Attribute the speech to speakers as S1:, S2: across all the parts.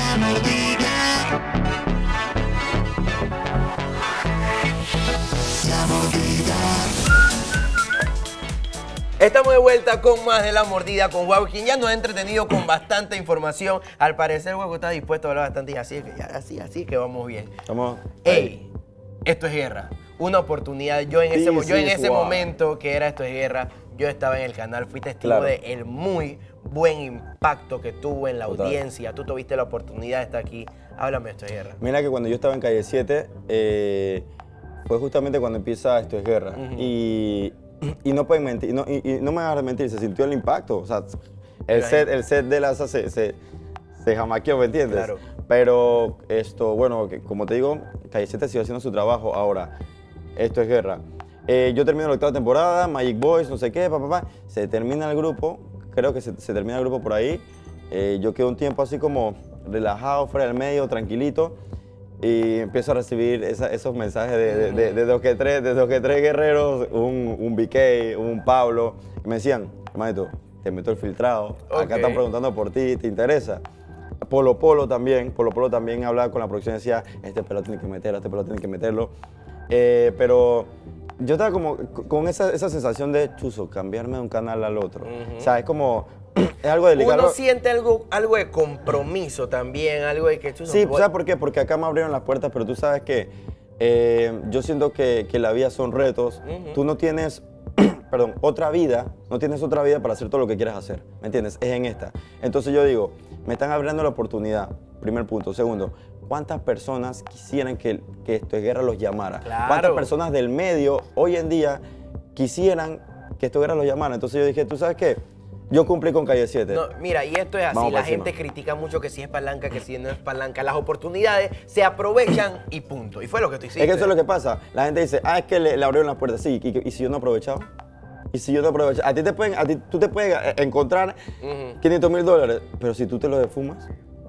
S1: Estamos de vuelta con más de La Mordida con Guaco, quien ya nos ha entretenido con bastante información. Al parecer, Guaco está dispuesto a hablar bastante y así es que vamos bien. ¡Ey! Esto es guerra. Una oportunidad. Yo en ese momento que era Esto es Guerra, yo estaba en el canal, fui testigo del muy buen impacto que tuvo en la audiencia. Tú tuviste la oportunidad de estar aquí. Háblame de Esto es Guerra.
S2: Mira que cuando yo estaba en Calle 7, fue justamente cuando empieza Esto es Guerra. Y no pueden mentir, no me van a mentir, se sintió el impacto. O sea, el set de Laza se jamaqueó, ¿me entiendes?
S1: Claro.
S2: Pero bueno, como te digo, Calle 7 sigue haciendo su trabajo. Ahora, Esto es Guerra. Yo termino la 8ª temporada, Magic Boys, no sé qué, se termina el grupo, creo que se termina el grupo por ahí. Yo quedo un tiempo así como relajado, fuera del medio, tranquilito. Y empiezo a recibir esos mensajes de dos que tres guerreros, un BK, un Pablo, y me decían, hermanito, te meto el filtrado, acá están preguntando por ti, ¿te interesa? Polo Polo también hablaba con la producción y decía, este pelo tiene que meterlo, este pelo tiene que meterlo. Pero yo estaba como con esa sensación de, chuzo, cambiarme de un canal al otro. O sea, es como... Es algo delicado.
S1: Uno siente algo de compromiso también, algo de que...
S2: Sí, ¿sabes por qué? Porque acá me abrieron las puertas, pero tú sabes que yo siento que la vida son retos. Tú no tienes, otra vida, no tienes otra vida para hacer todo lo que quieras hacer, ¿me entiendes? Es en esta. Entonces yo digo, me están abriendo la oportunidad, primer punto. Segundo, ¿cuántas personas quisieran que Esto es Guerra los llamara?
S1: Claro.
S2: ¿Cuántas personas del medio hoy en día quisieran que Esto es Guerra los llamara? Entonces yo dije, ¿tú sabes qué? Yo cumplí con Calle 7.
S1: No, mira, y esto es así.
S2: Vamos
S1: la gente critica mucho que si es palanca, que si no es palanca. Las oportunidades se aprovechan y punto. Y fue lo que tú hiciste.
S2: Es que eso es lo que pasa. La gente dice, es que le abrieron las puertas. Sí, ¿y si yo no aprovechaba? ¿Y si yo no aprovechaba? Tú te puedes encontrar $500,000, pero si tú te lo defumas,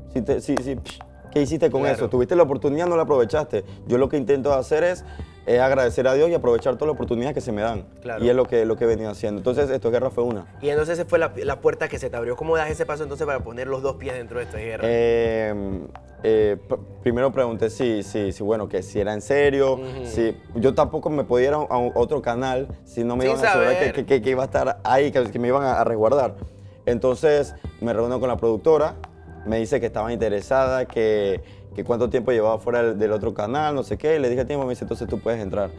S2: ¿qué hiciste con eso? Tuviste la oportunidad, no la aprovechaste. Yo lo que intento hacer es agradecer a Dios y aprovechar todas las oportunidades que se me dan. Claro. Y es lo que he venido haciendo. Entonces, Esto es Guerra fue una.
S1: Y entonces esa fue la puerta que se te abrió. ¿Cómo das ese paso entonces para poner los dos pies dentro de Esto es Guerra?
S2: Primero pregunté bueno, que si era en serio. Si, yo tampoco me podía ir a otro canal si no me iban a asegurar que iba a estar ahí, que me iban a resguardar. Entonces, me reuní con la productora. Me dice que estaba interesada, que cuánto tiempo llevaba fuera del otro canal, no sé qué. Le dije tiempo, me dice, entonces tú puedes entrar.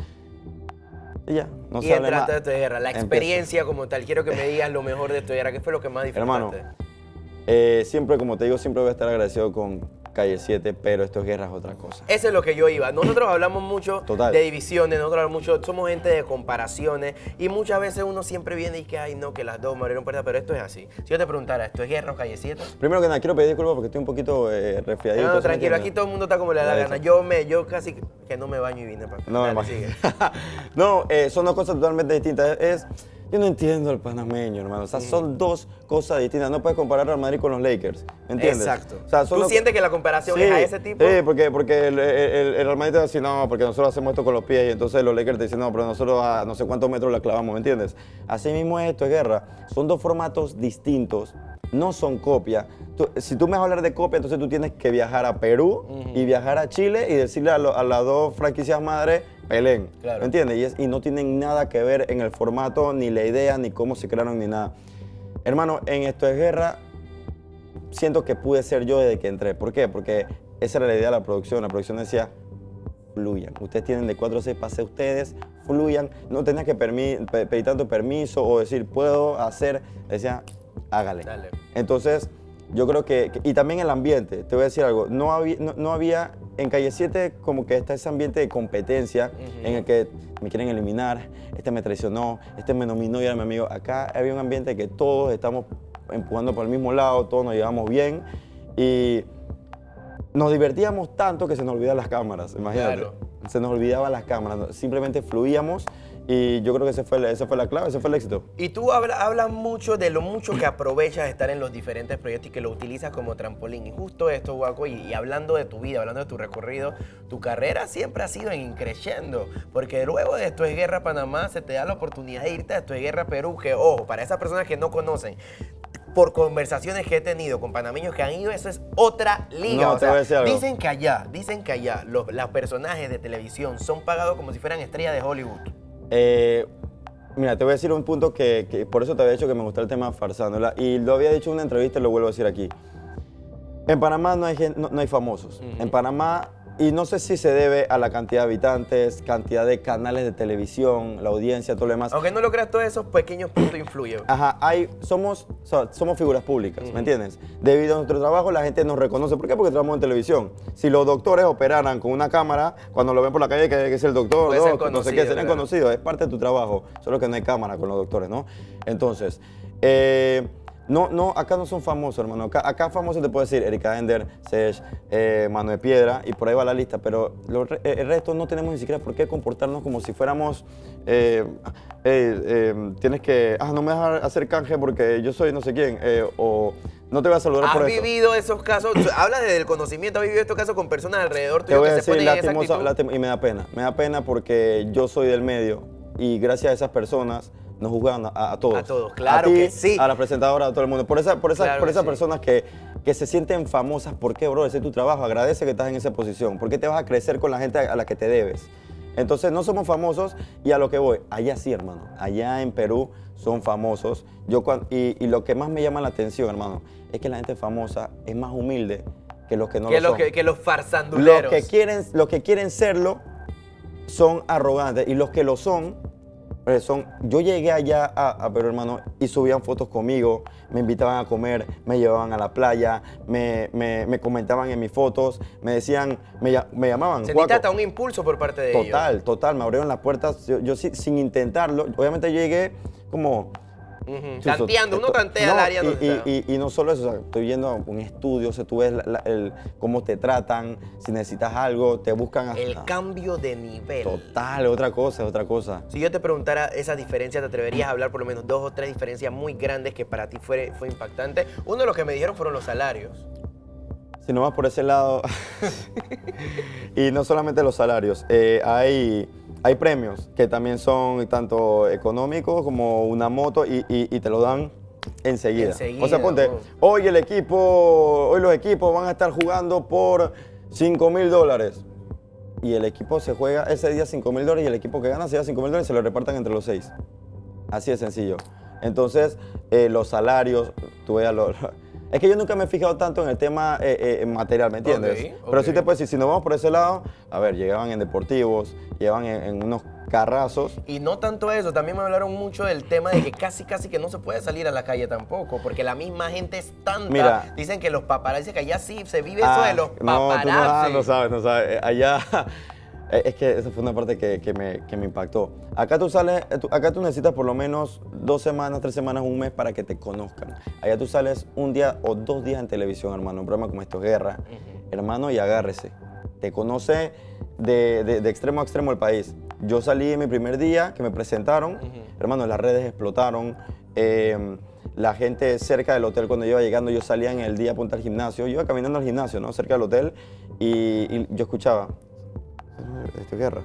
S2: Y ya, no sé.
S1: Y entraste a Esto es Guerra, la experiencia como tal. Quiero que me digas lo mejor de Esto es Guerra. ¿Qué fue lo que más disfrutaste?
S2: Hermano, siempre, como te digo, siempre voy a estar agradecido con Calle 7, pero Esto es Guerra es otra cosa.
S1: Eso es lo que yo iba. Nosotros hablamos mucho de divisiones, nosotros hablamos mucho, somos gente de comparaciones y muchas veces uno siempre viene y que, ay no, que las dos me abrieron puertas, pero esto es así. Si yo te preguntara, ¿Esto es Guerra o Calle 7?
S2: Primero que nada, quiero pedir disculpas porque estoy un poquito resfriadito.
S1: No, tranquilo, aquí todo el mundo está como le da la gana. Yo casi que no me baño y vine para acá.
S2: No, no, son dos cosas totalmente distintas. Yo no entiendo el panameño, hermano. O sea, son dos cosas distintas. No puedes comparar Real Madrid con los Lakers, ¿me entiendes?
S1: Exacto.
S2: O sea,
S1: ¿Tú sientes que la comparación es a ese tipo?
S2: Sí, porque el Real Madrid te dice, no, porque nosotros hacemos esto con los pies y entonces los Lakers te dicen, no, pero nosotros a no sé cuántos metros la clavamos, ¿me entiendes? Así mismo es Esto es Guerra. Son dos formatos distintos, no son copia. Si tú me vas a hablar de copia, entonces tú tienes que viajar a Perú y viajar a Chile y decirle a las dos franquicias madres, peleen, ¿me entiendes? Y no tienen nada que ver en el formato, ni la idea, ni cómo se crearon, ni nada. Hermano, en Esto es Guerra, siento que pude ser yo desde que entré. ¿Por qué? Porque esa era la idea de la producción. La producción decía, fluyan. Ustedes tienen de 4 a 6 para ser ustedes, fluyan. No tenías que pedir tanto permiso o decir, puedo hacer. Decía, hágale. Dale. Entonces, yo creo que... Y también el ambiente. Te voy a decir algo. No había en Calle 7 como que está ese ambiente de competencia en el que me quieren eliminar, este me traicionó, este me nominó y era mi amigo. Acá había un ambiente que todos estamos empujando por el mismo lado, todos nos llevamos bien y nos divertíamos tanto que se nos olvidaban las cámaras, imagínate. Claro. Se nos olvidaban las cámaras, simplemente fluíamos y yo creo que esa fue la clave, ese fue el éxito.
S1: Y tú hablas mucho de lo mucho que aprovechas de estar en los diferentes proyectos y que lo utilizas como trampolín. Y justo esto, Guaco, y hablando de tu vida, hablando de tu recorrido, tu carrera siempre ha sido en creciendo. Porque luego de Esto es Guerra Panamá se te da la oportunidad de irte a Esto es Guerra Perú, que ojo, para esas personas que no conocen, por conversaciones que he tenido con panameños que han ido, eso es otra liga.
S2: No,
S1: o
S2: te voy a
S1: sea,
S2: decir algo.
S1: dicen que allá los personajes de televisión son pagados como si fueran estrellas de Hollywood.
S2: Mira, te voy a decir un punto que por eso te había dicho que me gusta el tema farsándola. Y lo había dicho en una entrevista y lo vuelvo a decir aquí. En Panamá no hay famosos. En Panamá, y no sé si se debe a la cantidad de habitantes, cantidad de canales de televisión, la audiencia, todo lo demás.
S1: Aunque no lo creas, todos esos pequeños puntos influyen.
S2: Ajá, somos figuras públicas, ¿me entiendes? Debido a nuestro trabajo la gente nos reconoce. ¿Por qué? Porque trabajamos en televisión. Si los doctores operaran con una cámara, cuando lo ven por la calle que es el doctor,
S1: Puede ser
S2: no sé
S1: conocido,
S2: qué, serían
S1: claro.
S2: conocidos. Es parte de tu trabajo, solo que no hay cámara con los doctores, ¿no? Entonces, acá no son famosos, hermano. Acá famosos te puedo decir Erika Ender, Sech, Mano de Piedra, y por ahí va la lista, pero el resto no tenemos ni siquiera por qué comportarnos como si fuéramos, tienes que, no me dejas hacer canje porque yo soy no sé quién, o no te voy a saludar por
S1: ¿Has
S2: esto.
S1: vivido esos casos? Hablas desde el conocimiento, ¿has vivido estos casos con personas alrededor
S2: Te
S1: tuyo
S2: voy a
S1: que se
S2: decir,
S1: ponen en esa actitud?
S2: y me da pena porque yo soy del medio y gracias a esas personas nos juzgan a todos.
S1: A todos, claro
S2: a ti,
S1: que sí.
S2: A la presentadora, a todo el mundo. Por esas
S1: Claro que sí.
S2: personas que se sienten famosas, ¿por qué, bro? Ese es tu trabajo, agradece que estás en esa posición. ¿Por qué te vas a crecer con la gente a la que te debes? Entonces no somos famosos y a lo que voy, allá sí, hermano. Allá en Perú son famosos. Y lo que más me llama la atención, hermano, es que la gente famosa es más humilde que los que no lo son.
S1: Que los farsanduleros.
S2: Los que quieren serlo son arrogantes y los que lo son, yo llegué allá a Perú, hermano, y subían fotos conmigo, me invitaban a comer, me llevaban a la playa, me comentaban en mis fotos, me decían, me llamaban.
S1: Sentiste hasta un impulso por parte de ellos.
S2: Total, me abrieron las puertas, yo sin intentarlo, obviamente yo llegué como...
S1: Tanteando, uno tantea el área donde está.
S2: Y no solo eso, o sea, estoy yendo a un estudio, o sea, tú ves cómo te tratan, si necesitas algo, te buscan hasta...
S1: El cambio de nivel.
S2: Total, otra cosa.
S1: Si yo te preguntara esas diferencias, ¿te atreverías a hablar por lo menos 2 o 3 diferencias muy grandes que para ti fue impactante? Uno de los que me dijeron fueron los salarios.
S2: Si no vas por ese lado, y no solamente los salarios, hay premios que también son tanto económicos como una moto y te lo dan enseguida. O sea, ponte, hoy los equipos van a estar jugando por $5,000 y el equipo se juega ese día $5,000 y el equipo que gana se lleva $5,000 y se lo repartan entre los 6. Así de sencillo. Entonces, los salarios, tú veas es que yo nunca me he fijado tanto en el tema material, ¿me entiendes? Pero sí te puedo decir, si nos vamos por ese lado, a ver, llegaban en deportivos, llegaban en unos carrazos.
S1: Y no tanto eso, también me hablaron mucho del tema de que casi que no se puede salir a la calle tampoco, porque la misma gente es tanta.
S2: Mira,
S1: dicen que los paparazzi, que allá sí se vive eso de los paparazzi.
S2: No sabes. Allá, es que esa fue una parte que me impactó. Acá tú necesitas por lo menos 2 semanas, 3 semanas, un mes para que te conozcan. Allá tú sales un día o 2 días en televisión, hermano, un programa como esto es Guerra, hermano, y agárrese. Te conoce de extremo a extremo el país. Yo salí en mi primer día, que me presentaron, hermano, las redes explotaron. La gente cerca del hotel, cuando yo iba llegando, yo salía en el día a apuntar al gimnasio. Yo iba caminando al gimnasio, ¿no? Cerca del hotel, y yo escuchaba... Esto es Guerra.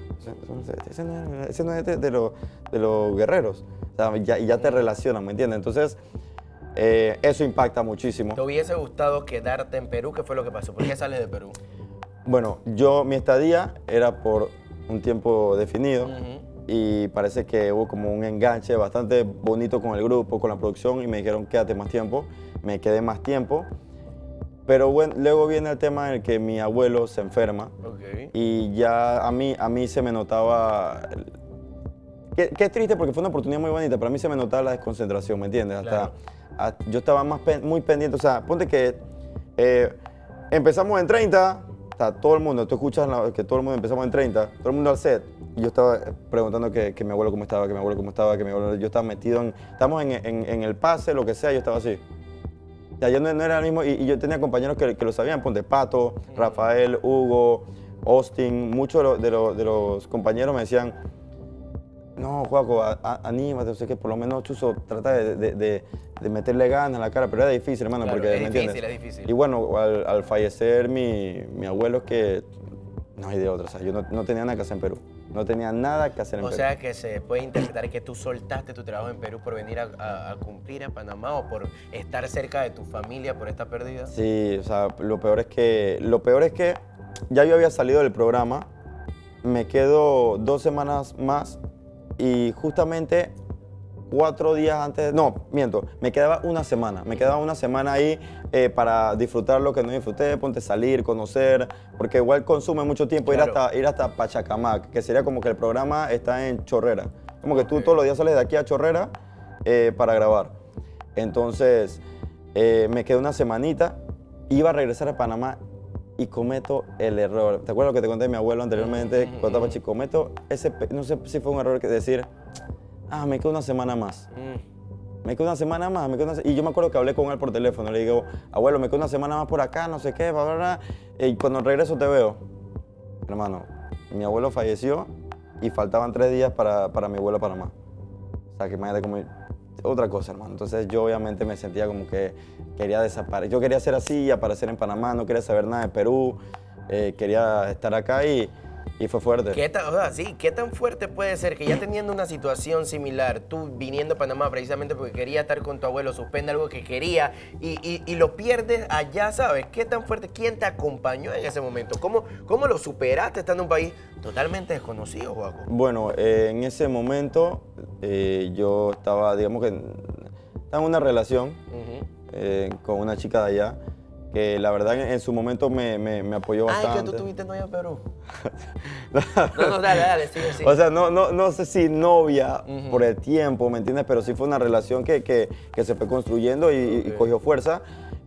S2: Ese no es de los guerreros. O sea, ya te relacionan, ¿me entiendes? Entonces, eso impacta muchísimo.
S1: ¿Te hubiese gustado quedarte en Perú? ¿Qué fue lo que pasó? ¿Por qué sales de Perú?
S2: Bueno, mi estadía era por un tiempo definido y parece que hubo como un enganche bastante bonito con el grupo, con la producción, y me dijeron quédate más tiempo. Me quedé más tiempo. Pero bueno, luego viene el tema en el que mi abuelo se enferma y ya a mí se me notaba, que es triste porque fue una oportunidad muy bonita, pero a mí se me notaba la desconcentración, ¿me entiendes?
S1: Claro.
S2: Yo estaba muy pendiente, o sea, ponte que empezamos en 30, o sea, todo el mundo, tú escuchas que todo el mundo empezamos en 30, todo el mundo al set, y yo estaba preguntando que mi abuelo cómo estaba, yo estaba metido estamos en el pase, lo que sea, yo estaba así. Ya yo no era el mismo, y yo tenía compañeros que lo sabían, ponte Pato, Rafael, Hugo, Austin, muchos de los compañeros me decían, no, Juaco, anímate, o sea que por lo menos Chuzo trata de meterle ganas a la cara, pero era difícil, hermano,
S1: claro,
S2: porque,
S1: es difícil.
S2: Y bueno, al fallecer mi abuelo, es que no hay de otra, o sea, yo no tenía nada que hacer en Perú, No tenía nada que hacer en Perú.
S1: O sea que se puede interpretar que tú soltaste tu trabajo en Perú por venir a cumplir a Panamá o por estar cerca de tu familia por esta pérdida.
S2: Sí, o sea, lo peor es que ya yo había salido del programa, me quedo 2 semanas más y justamente 4 días antes, no, miento, me quedaba una semana ahí para disfrutar lo que no disfruté, ponte salir, conocer, porque igual consume mucho tiempo
S1: Claro.
S2: ir hasta Pachacamac, que sería como que el programa está en Chorrera, como que tú todos los días sales de aquí a Chorrera para grabar. Entonces me quedé una semanita, iba a regresar a Panamá y cometo el error. ¿Te acuerdas lo que te conté de mi abuelo anteriormente? Cuando estaba chico, cometo no sé si fue un error que decir, me quedo una semana más. Me quedo una semana más, y yo me acuerdo que hablé con él por teléfono, le digo, abuelo, me quedo una semana más por acá, no sé qué, bla, bla, bla, y cuando regreso te veo. Hermano, mi abuelo falleció y faltaban 3 días para mi vuelo a Panamá. O sea, que imagínate como otra cosa, hermano. Entonces yo obviamente me sentía como que quería desaparecer. Yo quería ser así y aparecer en Panamá, no quería saber nada de Perú, quería estar acá y fue fuerte.
S1: ¿Qué tan fuerte puede ser que ya teniendo una situación similar, tú viniendo a Panamá precisamente porque quería estar con tu abuelo, suspende algo que quería y lo pierdes allá, ¿sabes? ¿Qué tan fuerte? ¿Quién te acompañó en ese momento? ¿Cómo lo superaste estando en un país totalmente desconocido, Juaco?
S2: Bueno, en ese momento yo estaba, digamos que estaba en una relación con una chica de allá, que la verdad en su momento me apoyó bastante.
S1: Es que tú tuviste novia en Perú. No, dale, sigue.
S2: O sea, no sé si novia por el tiempo, ¿me entiendes? Pero sí fue una relación que se fue construyendo y cogió fuerza.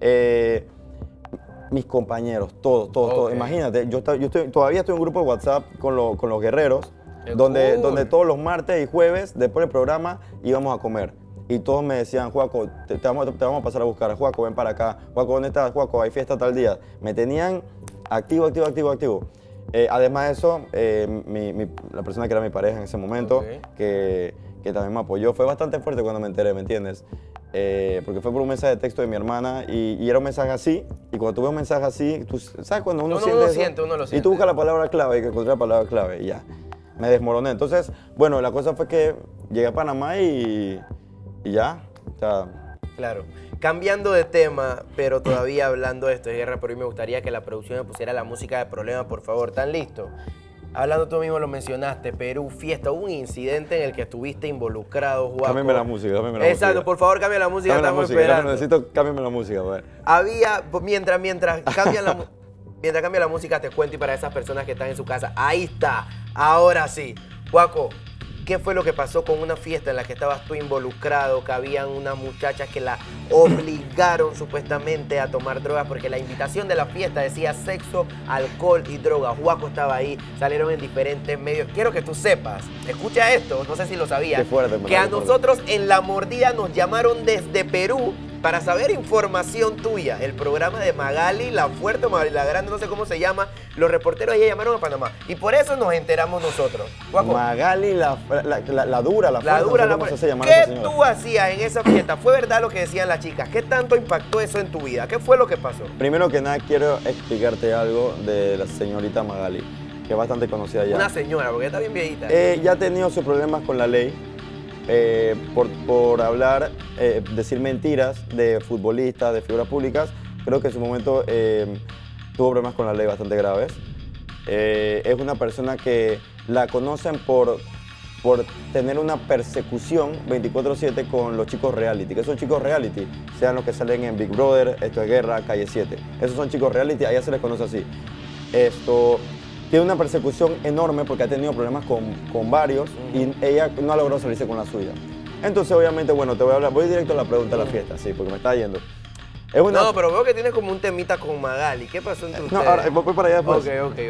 S2: Mis compañeros, todos. Imagínate, todavía estoy en un grupo de WhatsApp con los guerreros, donde todos los martes y jueves, después del programa, íbamos a comer. Y todos me decían, Juaco, te vamos a pasar a buscar. Juaco, ven para acá. Juaco, ¿dónde estás? Juaco, hay fiesta tal día. Me tenían activo. Además de eso, la persona que era mi pareja en ese momento, que también me apoyó, fue bastante fuerte cuando me enteré, ¿me entiendes? Porque fue por un mensaje de texto de mi hermana y era un mensaje así. Y cuando tú ves un mensaje así, tú sabes cuando uno siente eso.
S1: Uno lo siente.
S2: Y tú buscas la palabra clave y que encontré la palabra clave y ya. Me desmoroné. Entonces, bueno, la cosa fue que llegué a Panamá y ya. O sea,
S1: claro. Cambiando de tema, pero todavía hablando de esto de guerra, pero hoy me gustaría que la producción me pusiera la música de Problema, por favor. ¿Están listos? Hablando tú mismo lo mencionaste, Perú, fiesta, hubo un incidente en el que estuviste involucrado, Juaco.
S2: Cámbiame la música,
S1: Exacto, por favor, cambia la música, estamos esperando.
S2: Cámbiame la música, a ver.
S1: Mientras cambia la música, te cuento, y para esas personas que están en su casa, ahí está, ahora sí. Juaco, ¿qué fue lo que pasó con una fiesta en la que estabas tú involucrado, que habían unas muchachas que la obligaron supuestamente a tomar drogas porque la invitación de la fiesta decía sexo, alcohol y drogas? Juaco estaba ahí, salieron en diferentes medios. Quiero que tú sepas, escucha esto, no sé si lo sabías, que a nosotros en La Mordida nos llamaron desde Perú para saber información tuya. El programa de Magali, La Fuerte, Magali La Grande, no sé cómo se llama, los reporteros ya llamaron a Panamá. Y por eso nos enteramos nosotros. Juaco,
S2: Magali, la dura, la fuerte.
S1: ¿Qué tú hacías en esa fiesta? ¿Fue verdad lo que decían las chicas? ¿Qué tanto impactó eso en tu vida? ¿Qué fue lo que pasó?
S2: Primero que nada, quiero explicarte algo de la señorita Magali, que es bastante conocida ya.
S1: Una señora, porque está bien viejita.
S2: Ya ha tenido sus problemas con la ley. Por hablar, decir mentiras de futbolistas, de figuras públicas. Creo que en su momento tuvo problemas con la ley bastante graves. Es una persona que la conocen por tener una persecución 24/7 con los chicos reality. ¿Qué son chicos reality? Sean los que salen en Big Brother, Esto es Guerra, Calle 7. Esos son chicos reality, a ella se les conoce así. Tiene una persecución enorme porque ha tenido problemas con varios y ella no ha logrado salirse con la suya. Entonces, obviamente, bueno, te voy a hablar, voy directo a la pregunta de la fiesta, sí, porque me está yendo.
S1: No, pero veo que tienes como un temita con Magali. ¿Qué pasó entre ustedes?
S2: No, ahora voy para allá después.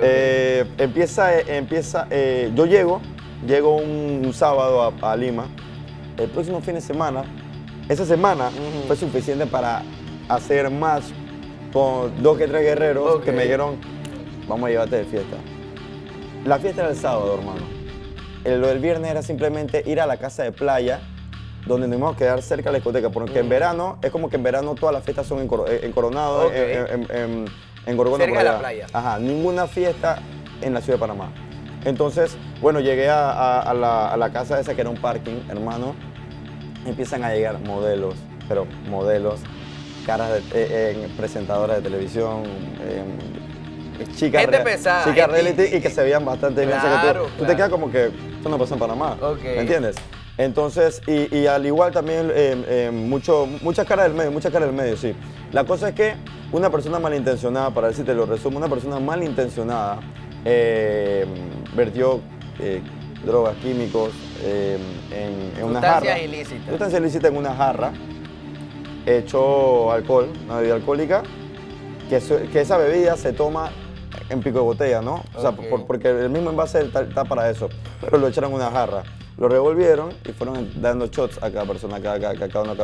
S1: Ok.
S2: Yo llego un sábado a Lima. El próximo fin de semana, esa semana fue suficiente para hacer más con 2 que 3 guerreros que me dijeron, vamos a llevarte de fiesta. La fiesta era el sábado, hermano. Lo del viernes era simplemente ir a la casa de playa, donde nos íbamos a quedar cerca de la discoteca, porque en verano, es como que en verano todas las fiestas son en Coronado, en Gorgona.
S1: Cerca de la playa.
S2: Ajá, ninguna fiesta en la ciudad de Panamá. Entonces, Bueno, llegué a la casa esa que era un parking, hermano. Empiezan a llegar modelos, pero modelos, caras de presentadoras de televisión, chicas,
S1: Gente pesada,
S2: chicas reality y que se veían bastante bien.
S1: Claro,
S2: O sea, tú te quedas como que esto no pasa en Panamá, ¿me entiendes? Entonces, y al igual también muchas caras del medio, sí. La cosa es que una persona malintencionada, para decirte lo resumo, una persona malintencionada vertió drogas, químicos en una jarra.
S1: Sustancias ilícitas.
S2: Sustancias ilícitas en una jarra. Echó alcohol, una bebida alcohólica, que esa bebida se toma en pico de botella, ¿no? O sea, porque el mismo envase está para eso. Pero lo echaron en una jarra. Lo revolvieron y fueron dando shots a cada persona, a cada uno.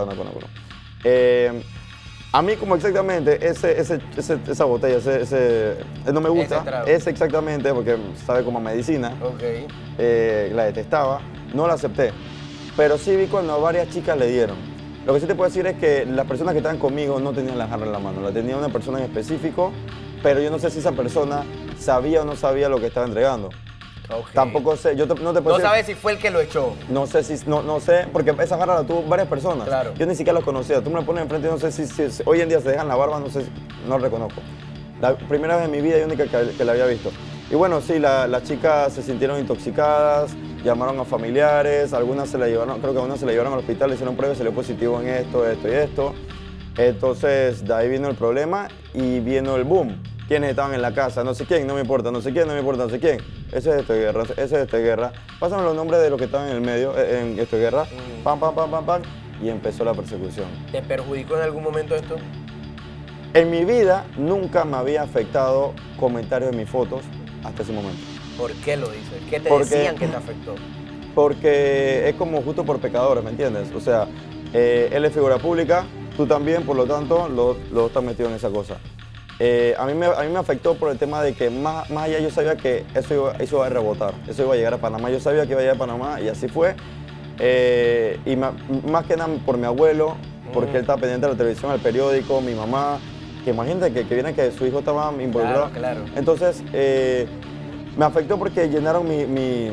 S2: A mí como exactamente esa botella, no me gusta, ese exactamente, porque sabe como a medicina, la detestaba, no la acepté. Pero sí vi cuando varias chicas le dieron. Lo que sí te puedo decir es que las personas que estaban conmigo no tenían la jarra en la mano, la tenía una persona en específico, pero yo no sé si esa persona sabía o no sabía lo que estaba entregando. Tampoco sé, no te puedo decir.
S1: No sabes si fue el que lo echó.
S2: No sé, no sé, porque esa jarra la tuvo varias personas.
S1: Claro.
S2: Yo ni siquiera los conocía. Tú me la pones enfrente y no sé si hoy en día se dejan la barba, no sé, no reconozco. La primera vez en mi vida y única que la había visto. Y bueno, sí, las chicas se sintieron intoxicadas, llamaron a familiares, algunas se la llevaron, creo que a una se la llevaron al hospital, le hicieron pruebas, salió positivo en esto y esto. Entonces, de ahí vino el problema y vino el boom. ¿Quiénes estaban en la casa? No sé quién, no me importa, no sé quién, no me importa, no sé quién. Ese es Esto es Guerra, ese es Esto es Guerra. Pásame los nombres de los que estaban en el medio, en Esto es Guerra. Pam, pam, pam, pam, pam. Y empezó la persecución.
S1: ¿Te perjudicó en algún momento esto?
S2: En mi vida nunca me había afectado comentarios de mis fotos hasta ese momento.
S1: ¿Por qué lo dices? ¿Qué te decían que te afectó?
S2: Porque es como justo por pecadores, ¿me entiendes? O sea, él es figura pública, tú también, por lo tanto, los dos están metidos en esa cosa. A mí me afectó por el tema de que más allá yo sabía que eso iba a rebotar, eso iba a llegar a Panamá. Yo sabía que iba a llegar a Panamá y así fue. Y más que nada por mi abuelo, porque él estaba pendiente de la televisión, el periódico, mi mamá, que imagínate que viene que su hijo estaba involucrado.
S1: Claro.
S2: Entonces, me afectó porque llenaron mi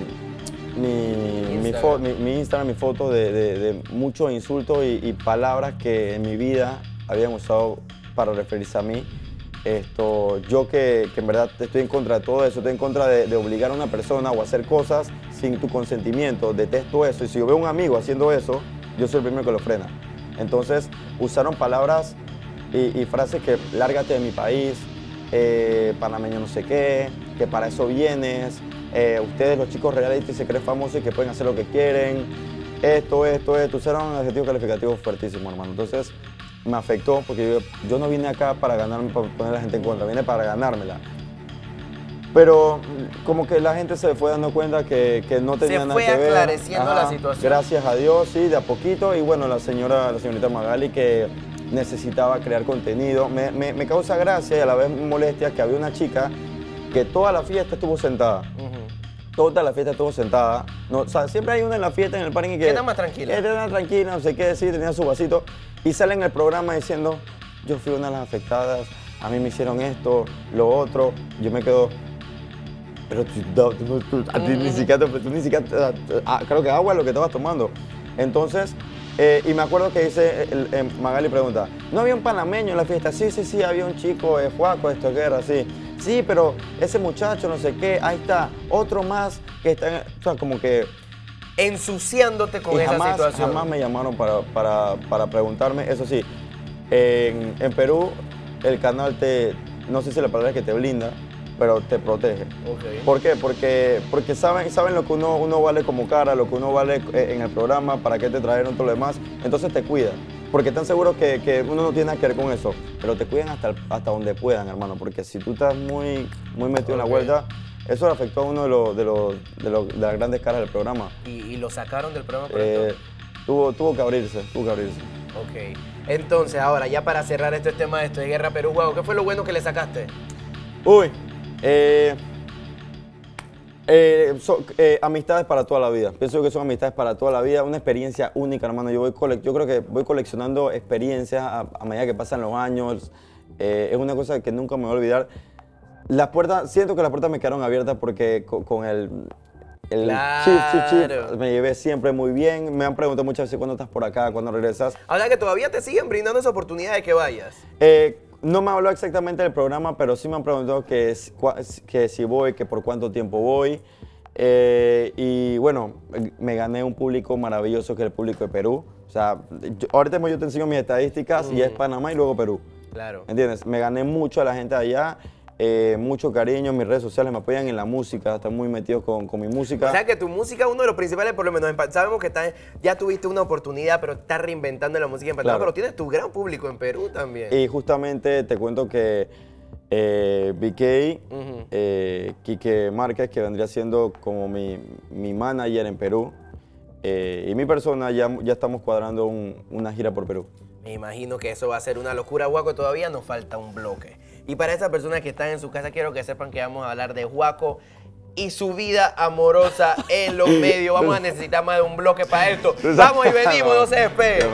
S2: Instagram, mi foto de muchos insultos y palabras que en mi vida habían usado para referirse a mí. Yo que en verdad estoy en contra de todo eso, estoy en contra de obligar a una persona o hacer cosas sin tu consentimiento, detesto eso. Y si yo veo a un amigo haciendo eso, yo soy el primero que lo frena. Entonces usaron palabras y frases que lárgate de mi país, panameño no sé qué, que para eso vienes, ustedes los chicos reality se creen famosos y que pueden hacer lo que quieren, esto, usaron adjetivos calificativos fuertísimos, hermano. Entonces me afectó porque yo no vine acá para ganarme, para poner a la gente en contra, vine para ganármela. Pero como que la gente se fue dando cuenta que no tenía nada que ver.
S1: Se fue aclareciendo la situación.
S2: Gracias a Dios, sí, de a poquito. Y bueno, la señorita Magali que necesitaba crear contenido. Me causa gracia y a la vez molestia que había una chica que toda la fiesta estuvo sentada. Toda la fiesta estuvo sentada. No, o sea, siempre hay una en la fiesta, en el parking que
S1: está más tranquila.
S2: Está más tranquila, no sé qué decir, tenía su vasito. Y sale en el programa diciendo, yo fui una de las afectadas, a mí me hicieron esto, lo otro. Yo me quedo, pero tú ni siquiera, creo que agua es lo que estabas tomando. Entonces, y me acuerdo que dice, Magali pregunta, ¿no había un panameño en la fiesta? Sí, había un chico, Juaco, Esto es Guerra, sí. Sí, pero ese muchacho, no sé qué, ahí está, otro más que está, o sea, como que...
S1: ensuciándote con esa situación.
S2: Jamás me llamaron para preguntarme, eso sí, en Perú el canal no sé si la palabra es que te blinda, pero te protege. ¿Por qué? Porque saben lo que uno vale como cara, lo que uno vale en el programa, para qué te trajeron todo lo demás, entonces te cuidan. Porque están seguros que uno no tiene nada que ver con eso, pero te cuidan hasta donde puedan, hermano, porque si tú estás muy metido en la vuelta, eso le afectó a uno de las grandes caras del programa.
S1: ¿Y lo sacaron del programa por esto?
S2: Tuvo que abrirse.
S1: Ok. Entonces, ahora, ya para cerrar este tema de Esto es Guerra Perú, Juaco, ¿qué fue lo bueno que le sacaste?
S2: Uy, amistades para toda la vida. Pienso que son amistades para toda la vida, una experiencia única, hermano. Yo creo que voy coleccionando experiencias a medida que pasan los años. Es una cosa que nunca me voy a olvidar. Siento que las puertas me quedaron abiertas porque con el chief, me llevé siempre muy bien. Me han preguntado muchas veces cuándo estás por acá, cuándo regresas.
S1: O sea que todavía te siguen brindando esa oportunidad de que vayas.
S2: No me habló exactamente del programa, pero sí me han preguntado que si voy, que por cuánto tiempo voy. Y bueno, me gané un público maravilloso que es el público de Perú. O sea, ahorita yo te enseño mis estadísticas y es Panamá y luego Perú.
S1: Claro.
S2: ¿Entiendes? Me gané mucho a la gente de allá. Mucho cariño, mis redes sociales me apoyan en la música, están muy metidos con mi música.
S1: O sea que tu música, uno de los principales, por lo menos, sabemos que ya tuviste una oportunidad, pero estás reinventando la música en Panamá, pero tienes tu gran público en Perú también.
S2: Y justamente te cuento que BK, Quique Márquez, que vendría siendo como mi manager en Perú, y mi persona, ya estamos cuadrando una gira por Perú.
S1: Me imagino que eso va a ser una locura, Juaco. Todavía nos falta un bloque. Y para esas personas que están en su casa, quiero que sepan que vamos a hablar de Juaco y su vida amorosa en los medios. Vamos a necesitar más de un bloque para esto. Vamos y venimos, no se despeguen.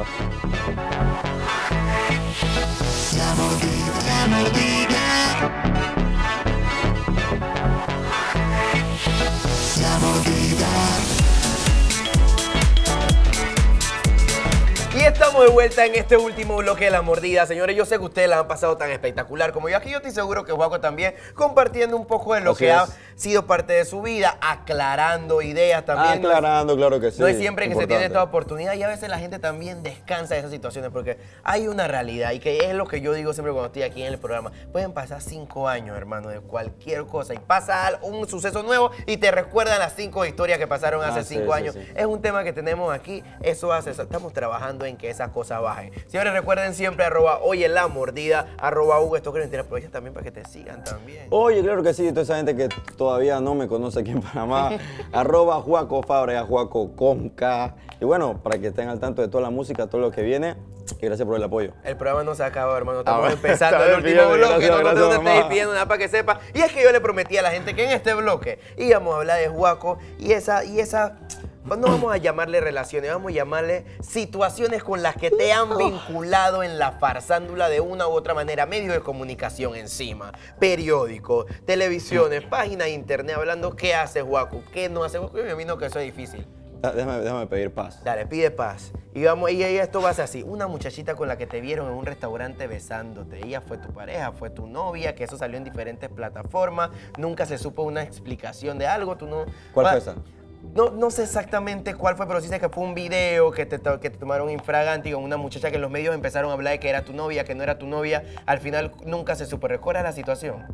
S1: Y estamos de vuelta en este último bloque de La Mordida. Señores, yo sé que ustedes la han pasado tan espectacular como yo. Aquí yo estoy seguro que Juaco también, compartiendo un poco de lo que ha sido parte de su vida, aclarando ideas también.
S2: Aclarando, claro que sí.
S1: No es siempre que se tiene esta oportunidad y a veces la gente también descansa de esas situaciones porque hay una realidad y que es lo que yo digo siempre cuando estoy aquí en el programa. Pueden pasar 5 años, hermano, de cualquier cosa y pasa un suceso nuevo y te recuerdan las 5 historias que pasaron hace 5 años. Sí. Es un tema que tenemos aquí, estamos trabajando en que esas cosas bajen. Señores, recuerden siempre @oye la mordida, @Hugo Esto Creo. Aprovecha también para que te sigan también.
S2: Oye, claro que sí, toda esa gente que todavía no me conoce aquí en Panamá, @Juaco Fábrega, Juaco con K. Y bueno, para que estén al tanto de toda la música, todo lo que viene. Y gracias por el apoyo.
S1: El programa no se acaba, hermano. Estamos empezando el último bloque. No te estoy pidiendo nada para que sepa. Y es que yo le prometí a la gente que en este bloque íbamos a hablar de Juaco y esa no vamos a llamarle relaciones, vamos a llamarle situaciones con las que te han vinculado en la farsándula de una u otra manera. Medios de comunicación encima, periódicos, televisiones, páginas de internet, hablando qué hace Juaco, qué no hace Juaco. Yo me imagino que eso es difícil.
S2: Déjame pedir paz.
S1: Dale, pide paz. Y esto va a ser así. Una muchachita con la que te vieron en un restaurante besándote. Ella fue tu pareja, fue tu novia, que eso salió en diferentes plataformas. Nunca se supo una explicación de algo.
S2: ¿Cuál fue esa?
S1: No sé exactamente cuál fue, pero sí sé que fue un video que te tomaron infraganti con una muchacha que en los medios empezaron a hablar de que era tu novia, que no era tu novia. Al final nunca se supo. ¿Recuerdas la situación?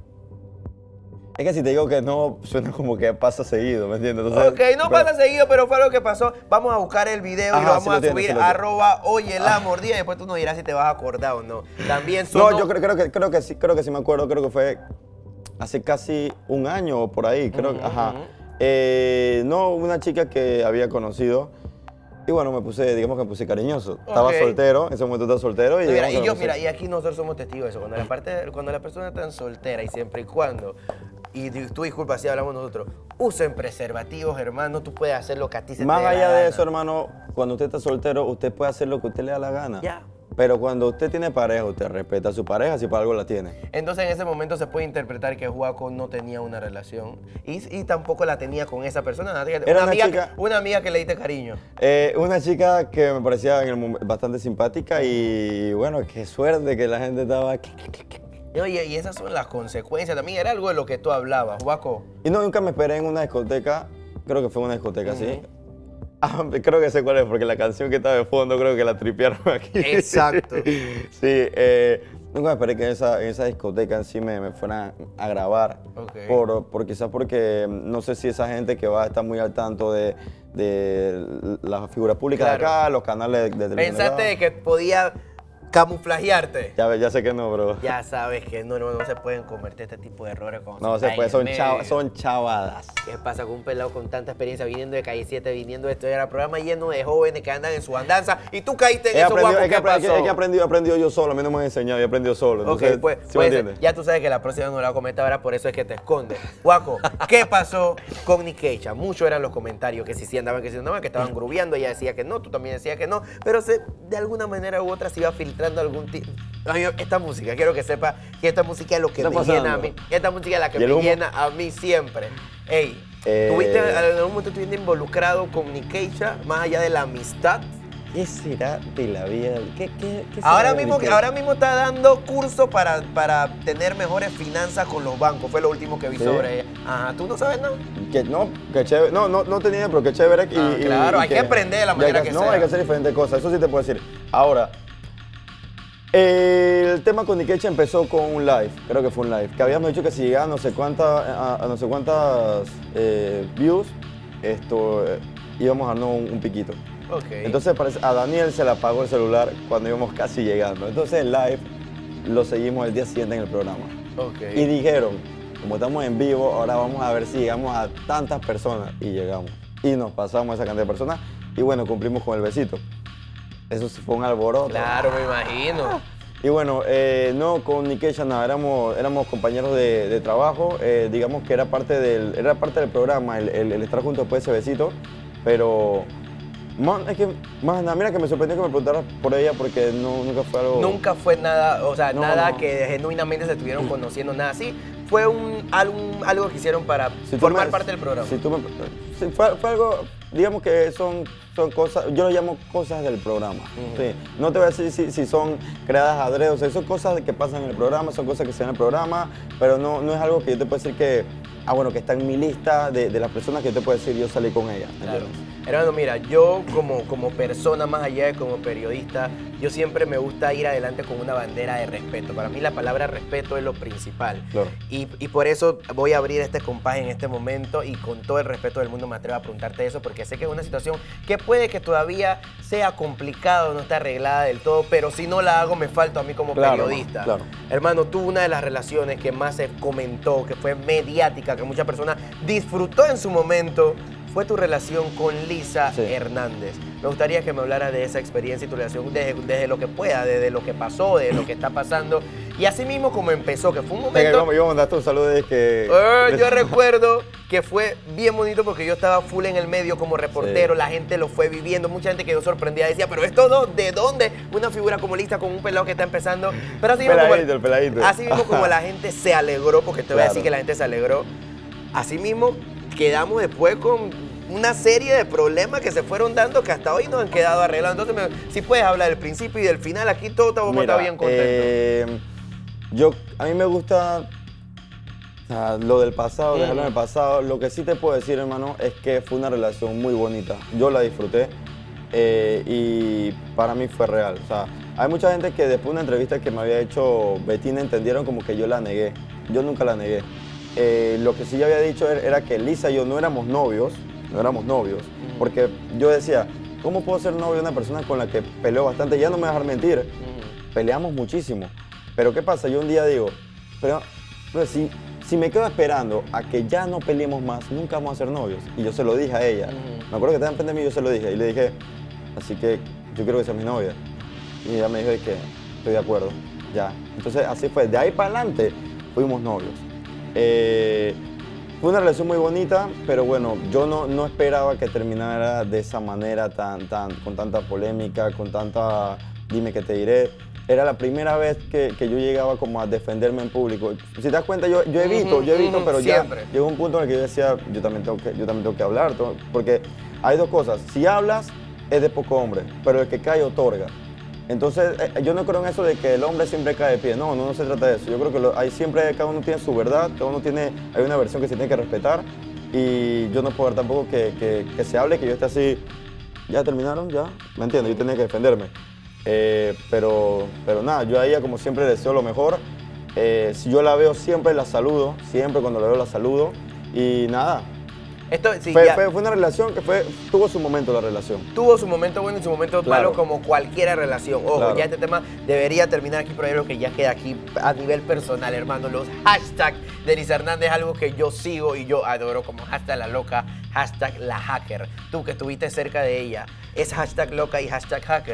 S2: Es que si te digo que no, suena como que pasa seguido, ¿me entiendes? Entonces,
S1: ok, no pasa seguido, pero fue lo que pasó. Vamos a buscar el video y lo vamos a subir @oye la mordida y después tú nos dirás si te vas a acordar o no. También
S2: No, yo creo que sí me acuerdo, creo que fue hace casi un año o por ahí, creo que, no, una chica que había conocido. Y bueno, digamos que me puse cariñoso. Estaba soltero, en ese momento estaba soltero.
S1: Y aquí nosotros somos testigos de eso. Cuando la persona está soltera y siempre y cuando, y tú disculpa si hablamos nosotros, usen preservativos, hermano, tú puedes hacer lo que a ti se te dé la gana.
S2: Más allá de eso, hermano, cuando usted está soltero, usted puede hacer lo que usted le da la gana.
S1: Ya.
S2: Pero cuando usted tiene pareja, usted respeta a su pareja si por algo la tiene.
S1: Entonces en ese momento se puede interpretar que Juaco no tenía una relación y tampoco la tenía con esa persona. Una amiga que le diste cariño.
S2: Una chica que me parecía bastante simpática y bueno, qué suerte que la gente estaba...
S1: Oye, y esas son las consecuencias. También era algo de lo que tú hablabas, Juaco.
S2: Y no, nunca me esperé en una discoteca, creo que fue una discoteca, sí. Creo que sé cuál es, porque la canción que estaba de fondo creo que la tripearon aquí.
S1: Exacto.
S2: Sí, nunca me esperé que en esa discoteca en sí me fueran a grabar.
S1: Okay.
S2: Quizás porque no sé si esa gente que va a estar muy al tanto de las figuras públicas de acá, los canales de televisión.
S1: ¿Pensaste de que podía camuflajearte?
S2: Ya sé que no, bro.
S1: Ya sabes que no se pueden cometer este tipo de errores.
S2: No se puede, son chavadas.
S1: ¿Qué pasa con un pelado con tanta experiencia viniendo de Calle 7, viniendo de esto? Era programa lleno de jóvenes que andan en su andanza y tú caíste en eso, Juaco. ¿Qué pasó?
S2: Es que he aprendido yo solo, a mí no me han enseñado, yo he aprendido solo. Entonces,
S1: pues ya tú sabes que la próxima no la voy a comentar ahora, por eso es que te escondes. Juaco, ¿qué pasó con Nikecha? Muchos eran los comentarios, que si andaban, que estaban grubeando, ella decía que no, tú también decías que no, pero de alguna manera u otra se iba a filtrar mostrando algún tipo... Esta música, quiero que sepa que esta música es lo que me llena a mí. Esta música es la que me llena a mí siempre. Ey, ¿tuviste en algún momento estuviste involucrado con Nikeisha, más allá de la amistad?
S2: ¿Qué será de la vida? ¿Qué será
S1: ahora mismo está dando curso para tener mejores finanzas con los bancos. Fue lo último que vi sobre ella. Ajá, ¿tú no sabes nada?
S2: Que chévere. No tenía idea, pero qué chévere.
S1: Claro, hay que aprender de la manera que sea.
S2: No, hay que hacer diferentes cosas. Eso sí te puedo decir. Ahora, el tema con Nikeisha empezó con un live, creo que fue un live, que habíamos dicho que si llegaba a no sé cuántas views, íbamos a darnos un piquito.
S1: Okay.
S2: Entonces a Daniel se le apagó el celular cuando íbamos casi llegando. Entonces el live lo seguimos el día siguiente en el programa.
S1: Okay.
S2: Y dijeron, como estamos en vivo, ahora vamos a ver si llegamos a tantas personas. Y llegamos. Y nos pasamos esa cantidad de personas y bueno, cumplimos con el besito. Eso sí fue un alboroto.
S1: Claro, me imagino.
S2: Y bueno, no, con Nikeisha nada, éramos compañeros de trabajo, digamos que era parte del programa, el estar juntos después de ese besito, pero es que, más nada, mira que me sorprendió que me preguntaras por ella porque nunca fue algo...
S1: Nunca fue nada, o sea, nada que genuinamente se estuvieron conociendo, nada así. Fue algo que hicieron para formar parte del programa.
S2: Fue algo, digamos que son cosas, yo lo llamo cosas del programa. Sí. No te voy a decir si son creadas adrede, o sea, son cosas que pasan en el programa, son cosas que se dan en el programa, pero no es algo que yo te puedo decir que, bueno, que está en mi lista de las personas que yo te puedo decir yo salí con ella.
S1: Claro. Hermano, mira, yo como persona, más allá de como periodista, yo siempre me gusta ir adelante con una bandera de respeto. Para mí la palabra respeto es lo principal. Claro. Y por eso voy a abrir este compás en este momento y con todo el respeto del mundo me atrevo a preguntarte eso, porque sé que es una situación que puede que todavía sea complicado, no está arreglada del todo, pero si no la hago me falto a mí como periodista. Claro. Hermano, tú una de las relaciones que más se comentó, que fue mediática, que muchas personas disfrutó en su momento, fue tu relación con Lisa Hernández. Me gustaría que me hablaras de esa experiencia y tu relación desde lo que pueda, desde lo que pasó, desde lo que está pasando. Y así mismo como empezó, que fue un momento...
S2: Yo mandaste un saludo de que...
S1: yo recuerdo que fue bien bonito porque yo estaba full en el medio como reportero, la gente lo fue viviendo, mucha gente quedó sorprendida, decía, pero esto ¿de dónde? Una figura como Lisa con un pelado que está empezando. Pero así mismo como la gente se alegró, porque te voy a decir que la gente se alegró, así mismo quedamos después con una serie de problemas que se fueron dando que hasta hoy nos han quedado arreglados. Entonces, si puedes hablar del principio y del final, aquí todo está bien contento.
S2: A mí me gusta lo del pasado, dejarlo en el pasado. Lo que sí te puedo decir, hermano, es que fue una relación muy bonita. Yo la disfruté y para mí fue real. O sea, hay mucha gente que después de una entrevista que me había hecho Betina entendieron como que yo la negué. Yo nunca la negué. Lo que sí yo había dicho era que Lisa y yo no éramos novios, porque yo decía, ¿cómo puedo ser novio de una persona con la que peleo bastante? Ya no me voy a dejar mentir, peleamos muchísimo. Pero ¿qué pasa? Yo un día digo, pero si me quedo esperando a que ya no peleemos más, nunca vamos a ser novios. Y yo se lo dije a ella. Me acuerdo que estaba enfrente de mí y yo se lo dije. Y le dije, así que yo quiero que sea mi novia. Y ella me dijo que estoy de acuerdo, ya. Entonces así fue, de ahí para adelante fuimos novios. Fue una relación muy bonita, pero bueno, yo no esperaba que terminara de esa manera con tanta polémica, con tanta dime que te diré. Era la primera vez que yo llegaba como a defenderme en público. Si te das cuenta, yo evito, pero siempre. Ya llegó un punto en el que yo decía, yo también tengo que hablar, porque hay dos cosas. Si hablas, es de poco hombre, pero el que cae otorga. Entonces, yo no creo en eso de que el hombre siempre cae de pie. No se trata de eso. Yo creo que cada uno tiene su verdad, hay una versión que se tiene que respetar y yo no puedo ver tampoco que se hable, que yo esté así, ya terminaron, ya, ¿me entiendes? Yo tenía que defenderme. Pero nada, yo a ella como siempre le deseo lo mejor. Si yo la veo siempre la saludo, siempre cuando la veo la saludo y nada. Fue una relación que tuvo su momento la relación.
S1: Tuvo su momento bueno y su momento malo como cualquier relación. Ojo, ya este tema debería terminar aquí, pero hay algo que ya queda aquí a nivel personal, hermano. Los hashtags de Lisa Hernández es algo que yo sigo y yo adoro, como hashtag la loca, hashtag la hacker. Tú que estuviste cerca de ella, ¿es hashtag loca y hashtag hacker?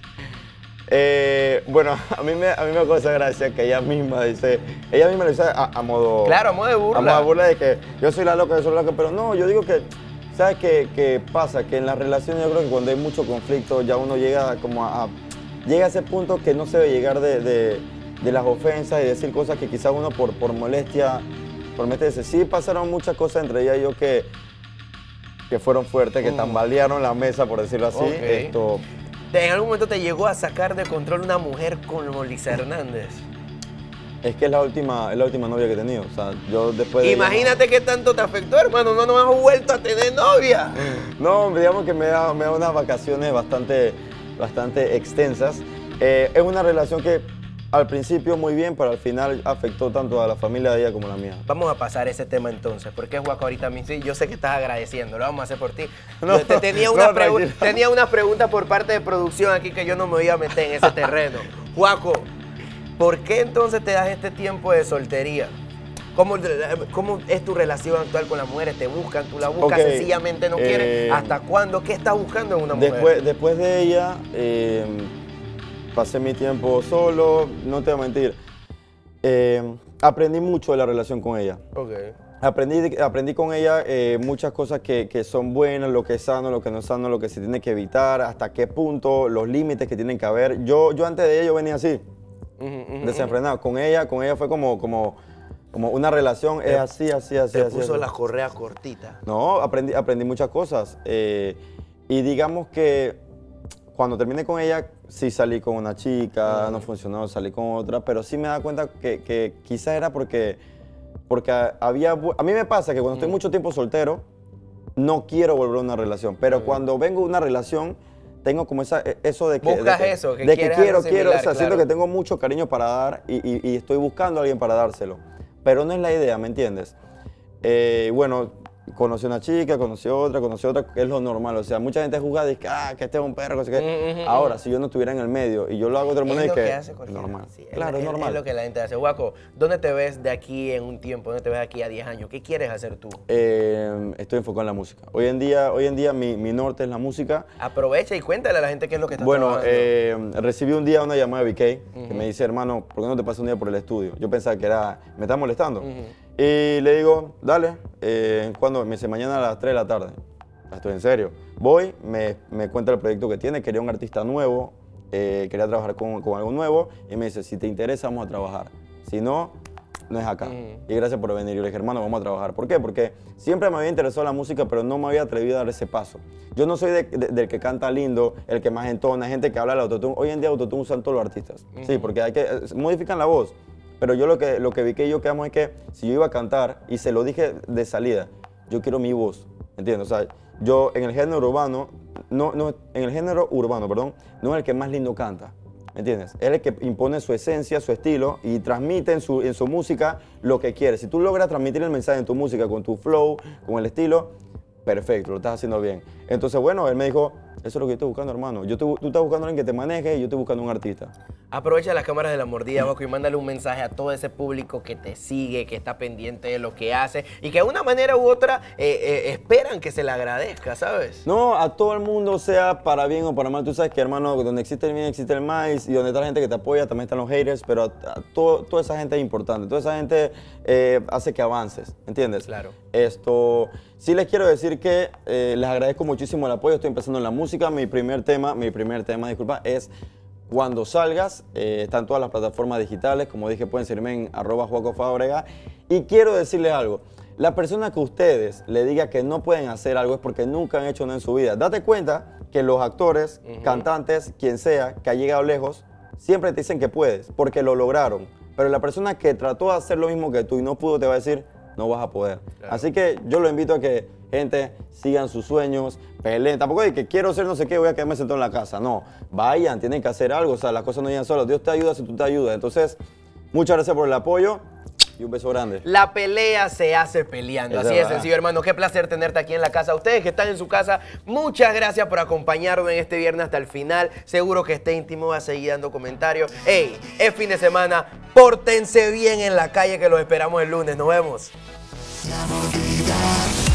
S2: Bueno, a mí me causa gracia que ella misma lo dice a modo...
S1: Claro, a modo de burla.
S2: A modo de burla de que yo soy la loca, pero no, yo digo que, ¿sabes qué pasa? Que en las relaciones yo creo que cuando hay mucho conflicto ya uno llega como llega a ese punto que no se debe llegar de las ofensas y decir cosas que quizás uno por molestia dice. Sí pasaron muchas cosas entre ella y yo que fueron fuertes, que tambalearon la mesa, por decirlo así.
S1: Okay. ¿En algún momento te llegó a sacar de control una mujer como Lisa Hernández?
S2: Es que es la última novia que he tenido. O sea, yo después de
S1: Imagínate qué tanto te afectó, hermano. No has vuelto a tener novia.
S2: No, digamos que me da unas vacaciones bastante extensas. Es una relación que al principio muy bien, pero al final afectó tanto a la familia de ella como a la mía.
S1: Vamos a pasar ese tema entonces, porque Juaco ahorita mismo, yo sé que estás agradeciendo, lo vamos a hacer por ti. No, tenía una pregunta por parte de producción aquí que yo no me iba a meter en ese terreno. Juaco, ¿por qué entonces te das este tiempo de soltería? ¿Cómo es tu relación actual con las mujeres? ¿Te buscan? ¿Tú la buscas? Okay. ¿Sencillamente no quieres? ¿Hasta cuándo? ¿Qué estás buscando en una mujer?
S2: Después de ella, pasé mi tiempo solo, no te voy a mentir. Aprendí mucho de la relación con ella.
S1: Okay.
S2: Aprendí con ella muchas cosas que son buenas, lo que es sano, lo que no es sano, lo que se tiene que evitar, hasta qué punto, los límites que tienen que haber. Yo antes de ella yo venía así, desenfrenado. Con ella fue como una relación, es así.
S1: Te puso las correas cortitas.
S2: No, aprendí muchas cosas. Y digamos que cuando terminé con ella, sí salí con una chica, no funcionó, salí con otra, pero sí me da cuenta que quizás era porque había... A mí me pasa que cuando estoy mucho tiempo soltero, no quiero volver a una relación, pero cuando vengo a una relación, tengo como eso de que...
S1: Buscas eso,
S2: que quiero, o sea, claro. Siento que tengo mucho cariño para dar y estoy buscando a alguien para dárselo, pero no es la idea, ¿me entiendes? Bueno, conocí una chica, conocí otra, que es lo normal. O sea, mucha gente juzga y dice que este es un perro, que sé qué. Ahora, si yo no estuviera en el medio y yo lo hago de otra manera, es normal.
S1: Sí,
S2: claro, es normal.
S1: Es lo que la gente hace. Juaco, ¿dónde te ves de aquí en un tiempo? ¿Dónde te ves de aquí a 10 años? ¿Qué quieres hacer tú?
S2: Estoy enfocado en la música. Hoy en día mi norte es la música.
S1: Aprovecha y cuéntale a la gente qué es lo que estás trabajando.
S2: Bueno, recibí un día una llamada de BK que me dice, hermano, ¿por qué no te pasas un día por el estudio? Yo pensaba que me estaba molestando. Y le digo, dale, ¿cuándo? Me dice, mañana a las 3 de la tarde. Estoy en serio. Voy, me cuenta el proyecto que tiene, quería un artista nuevo, quería trabajar con algo nuevo, y me dice, si te interesa, vamos a trabajar. Si no, no es acá. Y gracias por venir. Yo le dije, hermano, vamos a trabajar. ¿Por qué? Porque siempre me había interesado la música, pero no me había atrevido a dar ese paso. Yo no soy del que canta lindo, el que más entona, gente que habla del autotune. Hoy en día autotune usan todos los artistas. Sí, porque modifican la voz. Pero yo lo que vi que yo quedamos es que si yo iba a cantar, y se lo dije de salida, yo quiero mi voz, ¿entiendes? O sea, yo en el género urbano, no es el que más lindo canta, ¿entiendes? Es el que impone su esencia, su estilo y transmite en su música lo que quiere. Si tú logras transmitir el mensaje en tu música con tu flow, con el estilo, perfecto, lo estás haciendo bien. Entonces, bueno, él me dijo, eso es lo que yo estoy buscando, hermano. Tú estás buscando a alguien que te maneje y yo estoy buscando un artista.
S1: Aprovecha las cámaras de La Mordida, Juaco, y mándale un mensaje a todo ese público que te sigue, que está pendiente de lo que hace y que de una manera u otra esperan que se le agradezca, ¿sabes?
S2: No, a todo el mundo, sea para bien o para mal. Tú sabes que, hermano, donde existe el bien existe el mal, y donde está la gente que te apoya también están los haters, pero toda esa gente es importante. Toda esa gente hace que avances, ¿entiendes?
S1: Claro.
S2: Sí les quiero decir que les agradezco muchísimo el apoyo. Estoy empezando en la música. Mi primer tema, disculpa, es Cuando Salgas. Está en todas las plataformas digitales. Como dije, pueden seguirme en @JuacoFábrega. Y quiero decirles algo. La persona que ustedes le diga que no pueden hacer algo es porque nunca han hecho nada en su vida. Date cuenta que los actores, cantantes, quien sea, que ha llegado lejos, siempre te dicen que puedes, porque lo lograron. Pero la persona que trató de hacer lo mismo que tú y no pudo, te va a decir, no vas a poder. Claro. Así que yo lo invito a que, gente, sigan sus sueños, peleen. Tampoco es que quiero ser no sé qué, voy a quedarme sentado en la casa. No, vayan, tienen que hacer algo. O sea, las cosas no llegan solas. Dios te ayuda si tú te ayudas. Entonces, muchas gracias por el apoyo y un beso grande. La pelea se hace peleando. Así de sencillo, hermano. Qué placer tenerte aquí en la casa. Ustedes que están en su casa, muchas gracias por acompañarnos en este viernes hasta el final. Seguro que este íntimo va a seguir dando comentarios. ¡Ey! Es fin de semana. Pórtense bien en la calle, que los esperamos el lunes. Nos vemos. La Mordida.